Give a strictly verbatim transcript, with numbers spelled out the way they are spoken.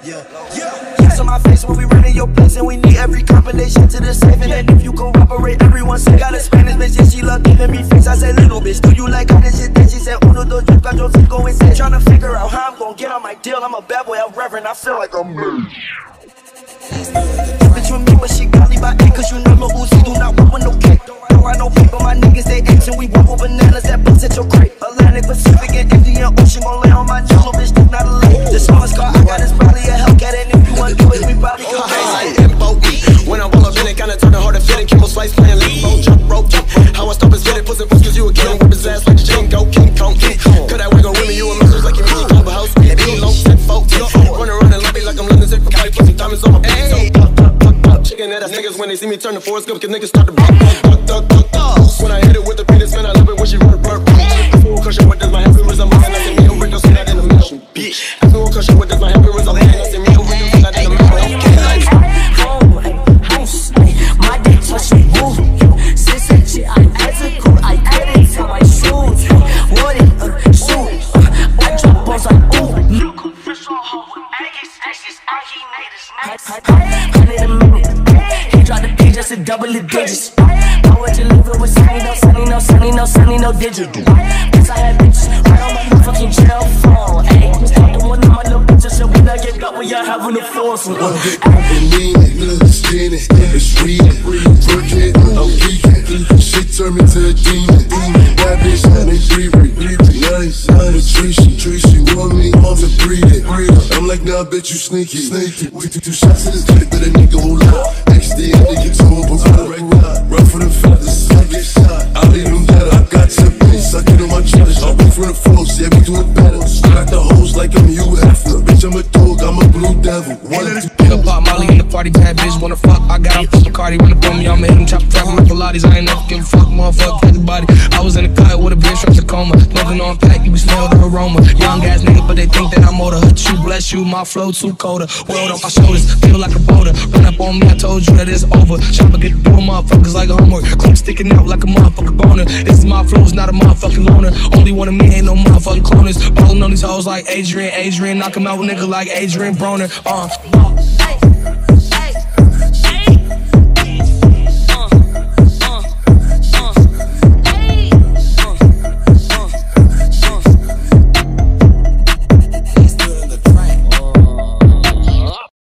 Yeah, yeah. Yes on my face when we running your place, and we need every combination to the safe. And then if you cooperate, everyone say got a Spanish bitch, yeah, she love giving me face. I said, little bitch, do you like how this shit? Then she said, uno, dos, tres, cuatro, cinco, and seis. Tryna figure out how I'm gon' get on my deal. I'm a bad boy, I'm reverend, I feel like I'm me. Bitch with me, but she got me by eight, cause you know Lil Uzi do not want with no cake. Don't ride no paper, my niggas they action, we walk with bananas that bust at your crate. Atlantic, Pacific, and Indian Ocean gon' lay on my jaw, little bitch, that's not a lake. The smallest car I got is probably a Hellcat, and if you wanna do it, we probably go high. When I roll up in it, kinda turn the hard to fit it. Kimbo Slice playing limbo, jump rope, jump. How I stop and spit it, pussy puss, cause you a king. Whip his ass like a Jingo, King Kong, King Kong. Cut that wiggle with me, you a message like you mean. Club house, be low, set folk. Run around and lobby like I'm London, sick for fight, put some diamonds on my face. Chicken head ass niggas when they see me turn the Forrest Gump, cause niggas start to buck, duck, duck, duck, duck. When I hit it with the penis, man, I love it when she run a burp. Full cushion, what does my happy result? I see me over, don't see that in the mission. Bitch, full cushion, what does my happy result? I see me over, don't see that in the mission. My dick touch the roof. Since that shit, I'm ethical. I get into my shoes. What it, uh, shoot. Uh, I drop balls like ooh. Hundred a minute. He dropped the P just to double the digits. I want you living with sunny, no sunny, no sunny, no sunny, no digit. Cause I had bitches right on my motherfucking jail phone. Ayy, just talking one of my little bitches, so when I get up, we are having a foursome. I've been leaning, spinning, it's reading, working, I'm geeking. Shit turned me to a demon. That bitch, that ain't Riri. Nice, Patricia, Tracy want me, I'm the breeder. I'm like, nah, I bet you sneaky. Sneaky. We took two shots to this clip, but a nigga hold up. X D M, they get told, but run for the feathers. I get shot, I'll leave them better. I got ten pins, I get on my chest. I wait for the flows, yeah, we do it better. I got the hoes like I'm Hugh Hefner. Bitch, I'm a dog, I'm a blue devil. One, two, pick up pop Molly in the party, bad bitch wanna fuck. I got off the Cardi, run up on me, I'ma hit him, chop the trap, my Pilates. I ain't never give a fuck, motherfucker, everybody. I was in the cut with a bitch from Tacoma, smoking on pack, you can smell the aroma. Young ass nigga, but they think that I'm older. Hurt you, bless you, my flow too colder. World on my shoulders, feel like a boulder. Run up on me, I told you that it's over. Chopper get the door, motherfuckers like a homework. Clip sticking out like a motherfucking boner. This is my flow, it's not a motherfucking loner. Only one of me, ain't no motherfucking cloners. Ballin' on these hoes like Adrian, Adrian, knock him out with nigga like Adrian Broner. Uh.